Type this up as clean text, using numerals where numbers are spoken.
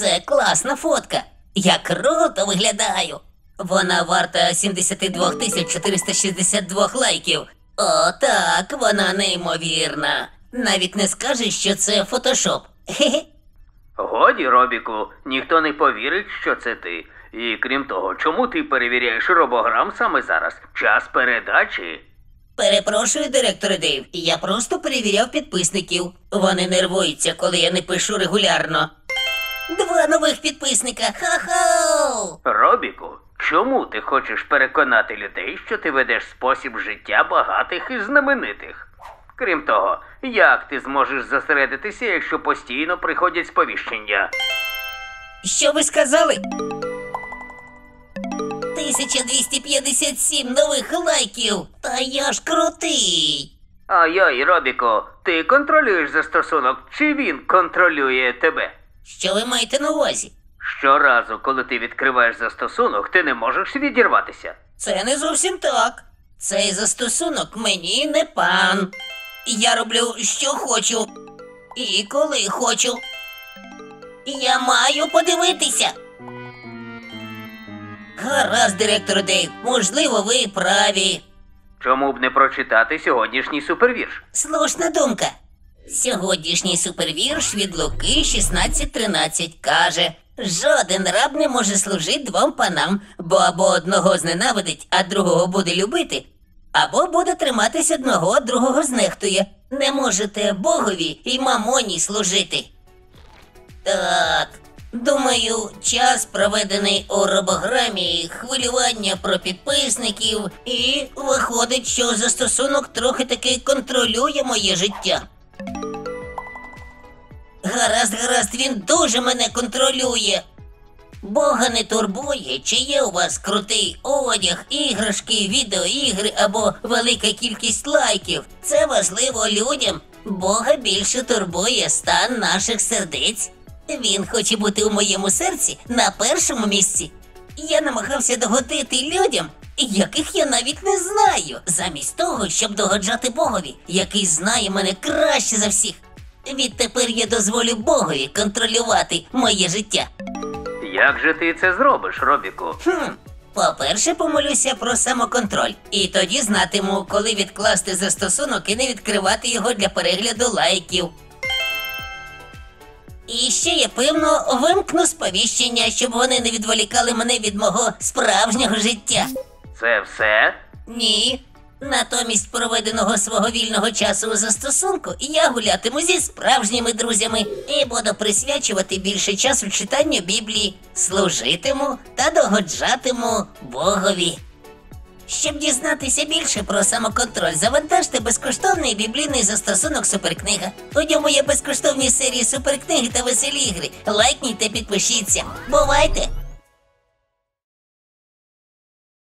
Це класна фотка. Я круто виглядаю. Вона варта 72 462 лайків. О, так, вона неймовірна. Навіть не скажеш, що це фотошоп. Хе-хе. Годі, Робіку, ніхто не повірить, що це ти. І крім того, чому ти перевіряєш робограм саме зараз? Час передачі? Перепрошую, директоре Дейв, я просто перевіряв підписників. Вони нервуються, коли я не пишу регулярно. 2 нових підписника, ха-ха! Робіку, чому ти хочеш переконати людей, що ти ведеш спосіб життя багатих і знаменитих? Крім того, як ти зможеш зосередитися, якщо постійно приходять сповіщення? Що ви сказали? 1257 нових лайків! Та я ж крутий! Ай-ой, Робіку, ти контролюєш застосунок, чи він контролює тебе? Що ви маєте на увазі? Щоразу, коли ти відкриваєш застосунок, ти не можеш відірватися. Це не зовсім так. Цей застосунок мені не пан. Я роблю, що хочу. І коли хочу. Я маю подивитися. Гаразд, директор Дейв, можливо, ви праві. Чому б не прочитати сьогоднішній супервірш? Слушна думка. Сьогоднішній супервірш від Луки 16:13 каже: жоден раб не може служити 2 панам, бо або одного зненавидить, а другого буде любити, або буде триматись одного, а другого знехтує. Не можете Богові і мамоні служити. Так, думаю, час, проведений у робограмі, хвилювання про підписників, і виходить, що застосунок трохи таки контролює моє життя. Гаразд, він дуже мене контролює. Бога не турбує, чи є у вас крутий одяг, іграшки, відеоігри або велика кількість лайків. Це важливо людям. Бога більше турбує стан наших сердець. Він хоче бути у моєму серці на першому місці. Я намагався догодити людям, яких я навіть не знаю, замість того, щоб догоджати Богові, який знає мене краще за всіх. Відтепер я дозволю Богові контролювати моє життя. Як же ти це зробиш, Робіку? По-перше, помолюся про самоконтроль. І тоді знатиму, коли відкласти застосунок і не відкривати його для перегляду лайків. І ще я, певно, вимкну сповіщення, щоб вони не відволікали мене від мого справжнього життя. Це все? Ні. Натомість проведеного свого вільного часу у застосунку я гулятиму зі справжніми друзями і буду присвячувати більше часу читанню Біблії, служитиму та догоджатиму Богові. Щоб дізнатися більше про самоконтроль, завантажте безкоштовний біблійний застосунок Суперкнига. У ньому є безкоштовні серії суперкниги та веселі ігри. Лайкніть та підпишіться. Бувайте!